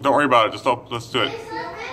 Don't worry about it. Just let's do it.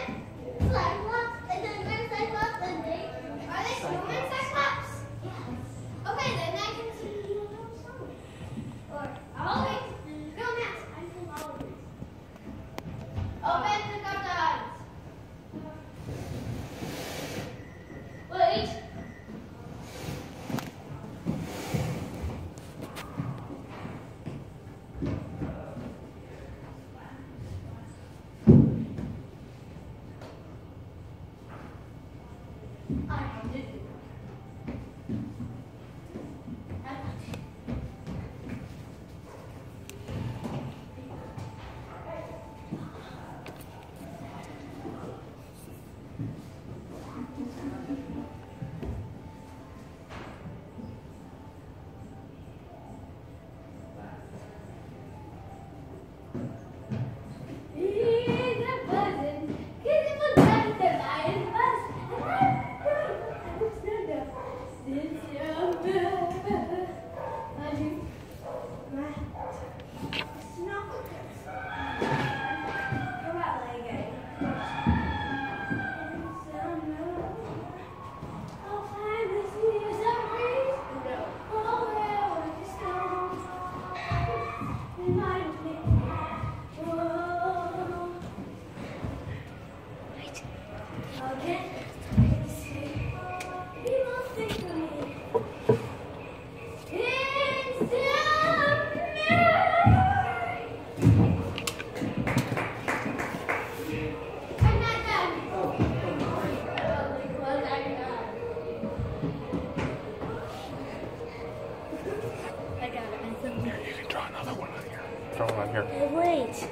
Wait.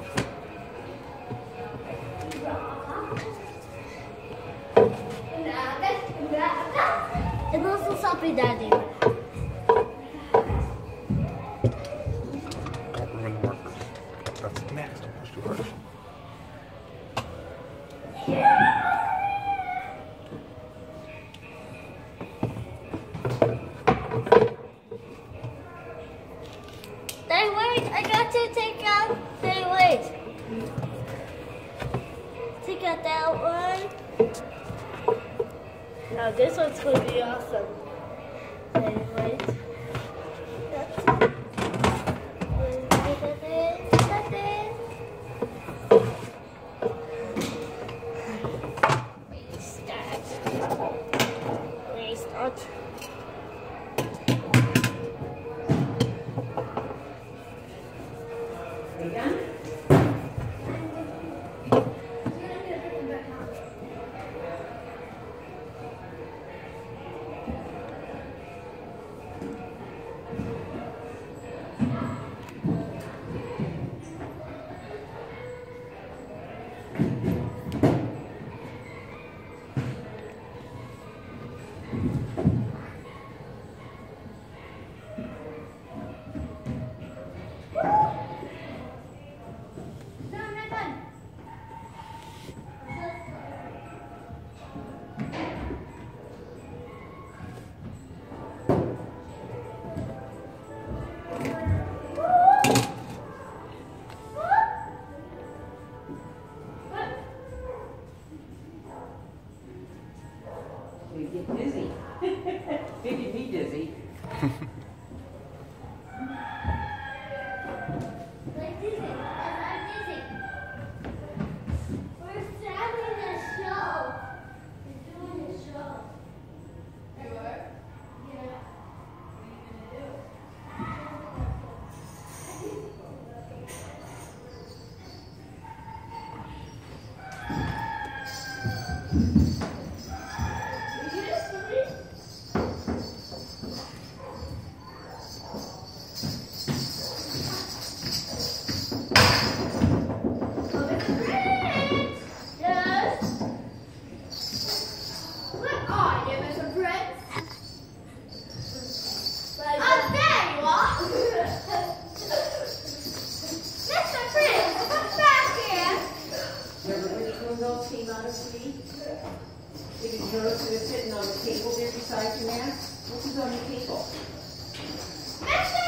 And also Soppy Daddy. Don't ruin the markers. That's next. Push too hard. Wait, I got to take out. Wait. Take out that one. Now this one's going to be awesome. Wait. That's it. Restart. We get dizzy. Making me dizzy. Like dizzy. I'm dizzy. We're having a show. We're doing a show. You are? Yeah. Came out of sleep. Did you notice it was sitting on the table there beside you, man? What was on the table?